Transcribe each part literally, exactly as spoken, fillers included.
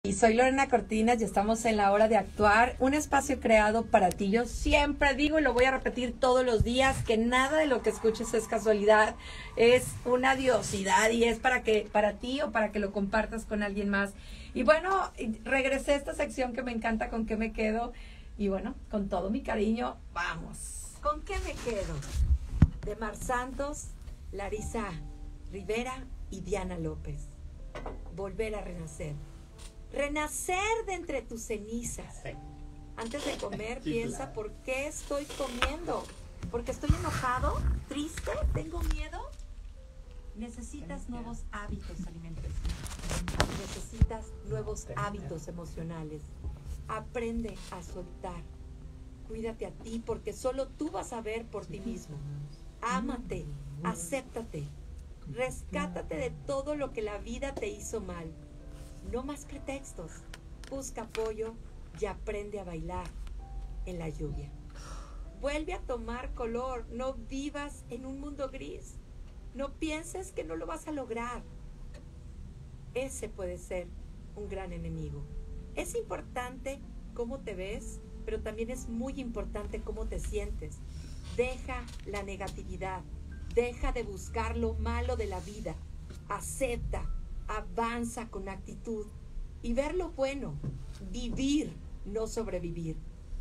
Y soy Lorena Cortinas y estamos en La Hora de Actuar, un espacio creado para ti. Yo siempre digo y lo voy a repetir todos los días, que nada de lo que escuches es casualidad, es una diosidad y es para que para ti o para que lo compartas con alguien más. Y bueno, regresé a esta sección que me encanta, ¿con qué me quedo? Y bueno, con todo mi cariño, vamos. ¿Con qué me quedo? De Mar Santos, Larisa Rivera y Diana López. Volver a renacer. Renacer de entre tus cenizas. Antes de comer, sí, piensa, claro. ¿Por qué estoy comiendo? ¿Porque estoy enojado? ¿Triste? ¿Tengo miedo? Necesitas nuevos hábitos alimenticios. Necesitas nuevos hábitos emocionales. Aprende a soltar. Cuídate a ti, porque solo tú vas a ver por ti mismo. Ámate, acéptate. Rescátate de todo lo que la vida te hizo mal. No más pretextos. Busca apoyo y aprende a bailar en la lluvia. Vuelve a tomar color. No vivas en un mundo gris. No pienses que no lo vas a lograr. Ese puede ser un gran enemigo. Es importante cómo te ves, pero también es muy importante cómo te sientes. Deja la negatividad. Deja de buscar lo malo de la vida. Acepta. Avanza con actitud y ver lo bueno, vivir, no sobrevivir.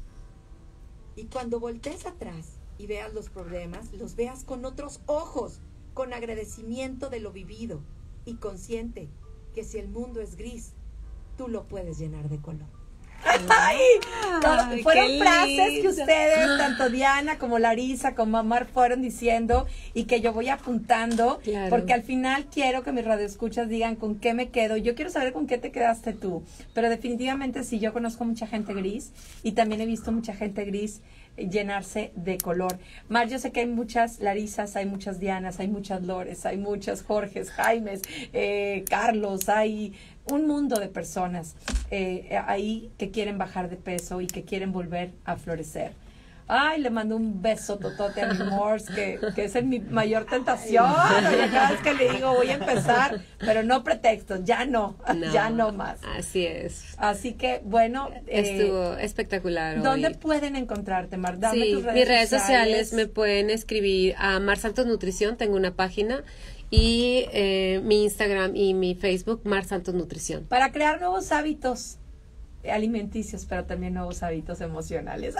Y cuando voltees atrás y veas los problemas, los veas con otros ojos, con agradecimiento de lo vivido y consciente que si el mundo es gris, tú lo puedes llenar de color. ¡Ay! Ay, fueron frases que ustedes, tanto Diana como Larisa como Mar, fueron diciendo y que yo voy apuntando, claro. Porque al final quiero que mis radioescuchas digan con qué me quedo. Yo quiero saber con qué te quedaste tú, pero definitivamente sí, yo conozco mucha gente gris y también he visto mucha gente gris llenarse de color. Mar, yo sé que hay muchas Larisas, hay muchas Dianas, hay muchas Lores, hay muchas Jorges, Jaimes, eh, Carlos, hay un mundo de personas eh, ahí que quieren bajar de peso y que quieren volver a florecer. Ay, le mando un beso totote a mi Mors, que, que es en mi mayor tentación. Oye, cada vez que le digo voy a empezar, pero no pretextos, ya no, no ya no más. Así es. Así que, bueno. Estuvo eh, espectacular. ¿Dónde hoy. pueden encontrarte, Mar? Dame sí, tus redes mis redes sociales. sociales me pueden escribir a Mar Santos Nutrición, tengo una página. Y eh, mi Instagram y mi Facebook, Mar Santos Nutrición. Para crear nuevos hábitos alimenticios, pero también nuevos hábitos emocionales.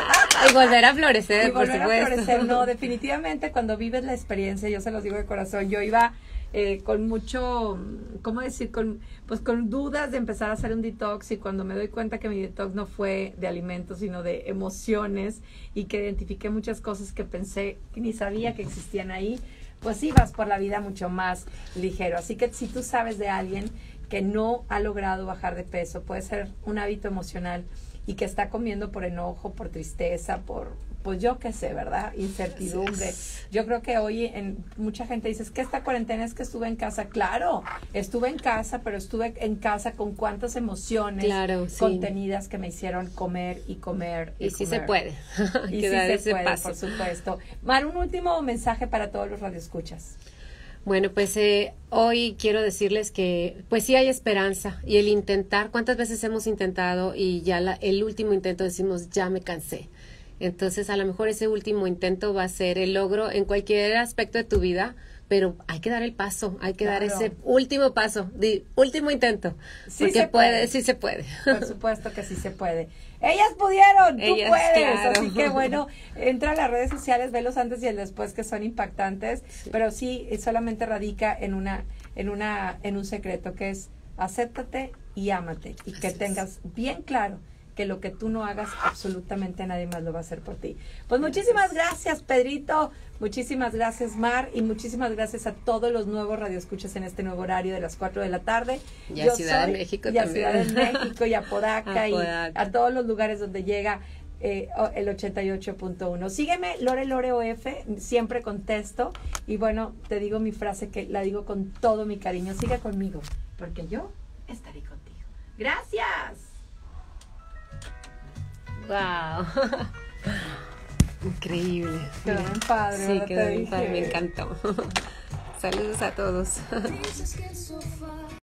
Y volver a florecer, y volver por supuesto. a florecer, no, definitivamente cuando vives la experiencia, yo se los digo de corazón, yo iba eh, con mucho, ¿cómo decir? Con, pues con dudas de empezar a hacer un detox, y cuando me doy cuenta que mi detox no fue de alimentos, sino de emociones, y que identifiqué muchas cosas que pensé que ni sabía que existían ahí, pues ibas por la vida mucho más ligero. Así que si tú sabes de alguien que no ha logrado bajar de peso, puede ser un hábito emocional y que está comiendo por enojo, por tristeza, por, pues yo qué sé, ¿verdad? Incertidumbre. Yo creo que hoy en mucha gente dice, es que esta cuarentena es que estuve en casa. Claro, estuve en casa, pero estuve en casa con cuántas emociones claro, sí. contenidas que me hicieron comer y comer y, y sí comer. se puede. Y sí se puede, paso. Por supuesto. Mar, un último mensaje para todos los radioescuchas. Bueno, pues eh, hoy quiero decirles que pues sí hay esperanza, y el intentar, ¿cuántas veces hemos intentado y ya la, el último intento decimos ya me cansé? Entonces a lo mejor ese último intento va a ser el logro en cualquier aspecto de tu vida, pero hay que dar el paso, hay que claro. dar ese último paso, de último intento, sí porque se puede, puede, sí se puede. Por supuesto que sí se puede. Ellas pudieron, Ellas, tú puedes, claro. Así que bueno, entra a las redes sociales, ve los antes y el después que son impactantes, sí. Pero sí solamente radica en una, en una, en un secreto que es acéptate y ámate, y que Así tengas es. bien claro que lo que tú no hagas, absolutamente nadie más lo va a hacer por ti. Pues muchísimas gracias, Pedrito, muchísimas gracias, Mar, y muchísimas gracias a todos los nuevos radioescuchas en este nuevo horario de las cuatro de la tarde. Y a Ciudad soy, de México y también. a Ciudad de México, y a Podaca, a y Podaca. a todos los lugares donde llega eh, el ochenta y ocho punto uno. Sígueme, Lore Lore O F, siempre contesto, y bueno, te digo mi frase que la digo con todo mi cariño, sigue conmigo, porque yo estaré contigo. Gracias. Wow. Increíble. Quedó bien padre. Sí, quedó bien dije. padre, me encantó. Saludos a todos.